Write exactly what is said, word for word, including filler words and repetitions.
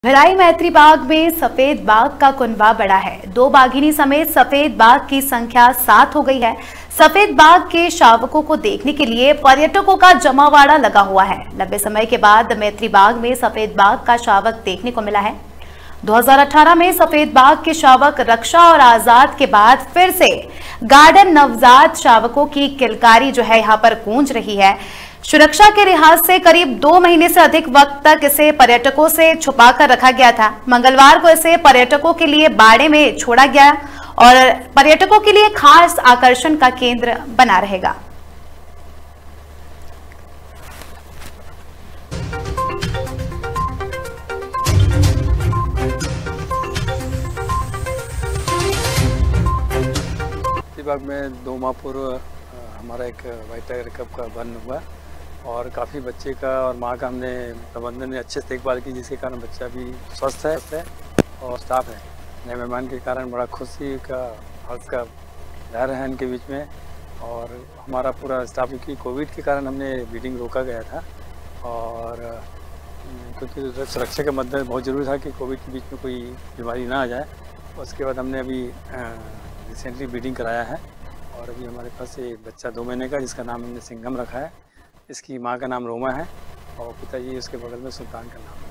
भिलाई मैत्री बाग में सफेद बाघ का कुनबा बढ़ा है। दो बाघिनी समेत सफेद बाघ की संख्या सात हो गई है। सफेद बाघ के शावकों को देखने के लिए पर्यटकों का जमावड़ा लगा हुआ है। लंबे समय के बाद मैत्री बाग में सफेद बाघ का शावक देखने को मिला है। दो हज़ार अठारह में सफेद बाघ के शावक रक्षा और आजाद के बाद फिर से गार्डन नवजात शावकों की किलकारी जो है यहाँ पर गूंज रही है। सुरक्षा के लिहाज से करीब दो महीने से अधिक वक्त तक इसे पर्यटकों से छुपाकर रखा गया था। मंगलवार को इसे पर्यटकों के लिए बाड़े में छोड़ा गया और पर्यटकों के लिए खास आकर्षण का केंद्र बना रहेगा। बाग में दो माह पूर्व हमारा एक व्हाइट टाइगर कप का बर्न हुआ और काफ़ी बच्चे का और माँ का हमने प्रबंधन ने अच्छे से देखभाल की, जिसके कारण बच्चा भी स्वस्थ है, है और स्टाफ है। नए मेहमान के कारण बड़ा खुशी का हर्ष का लहर है इनके बीच में। और हमारा पूरा स्टाफ की कोविड के कारण हमने ब्रीडिंग रोका गया था और क्योंकि सुरक्षा के मद्देनजर बहुत ज़रूरी था कि कोविड के बीच में कोई बीमारी ना आ जाए। उसके बाद हमने अभी रिसेंटली ब्रीडिंग कराया है और अभी हमारे पास ये बच्चा दो महीने का, जिसका नाम हमने सिंघम रखा है। इसकी माँ का नाम रोमा है और पिताजी उसके बगल में सुल्तान का नाम है।